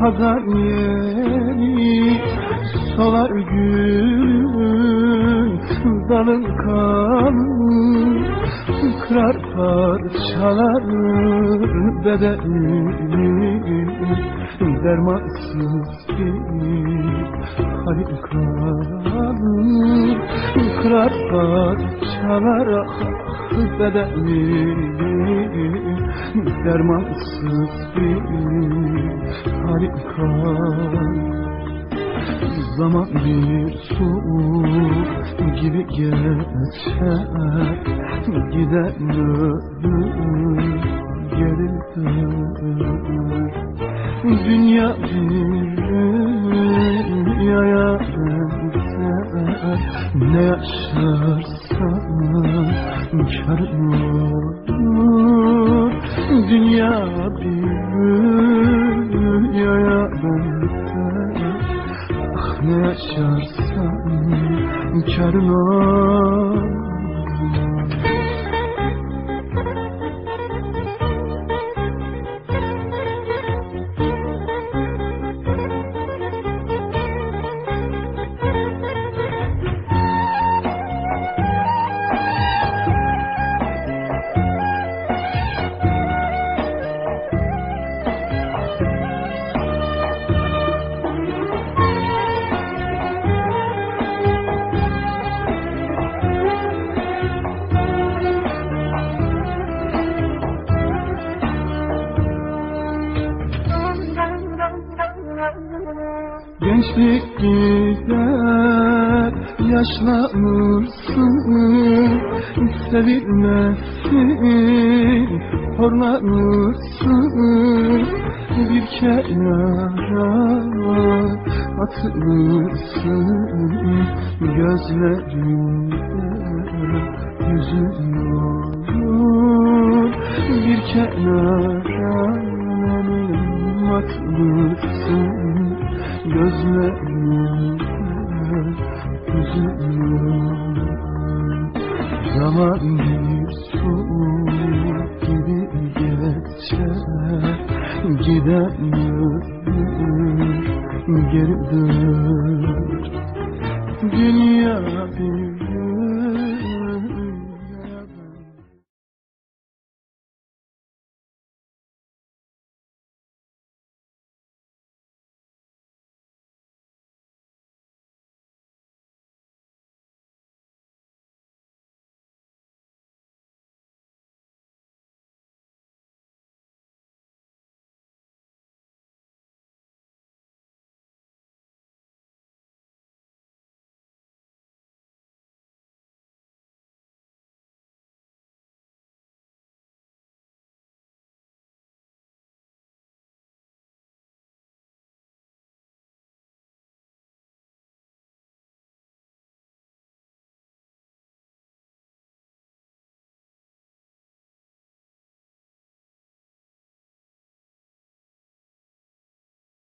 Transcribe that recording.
hazan yeri solar gülün dalın kanı, kırar parçalar bedenimi, dermansız bir halin kanı, kırar parçalar bedenimi, dermansız bir halin kanı. Zaman bir su gibi geçer, giden ölür, geri dönür. Dünya bir rüyaya benzer, ne yaşarsan kârın olur. Dünya bir rüyaya benzer, ne yaşarsan kârın olur. Gençlik gider, yaşlanırsın, sevilmezsin, horlanırsın, bir kenara atılırsın, gözlerinde hüzün olur, bir kenara atılırsın, gözlerinde hüzün olur. Zaman bir su gibi geçer, giden ölür, geri dönür. Dünya bir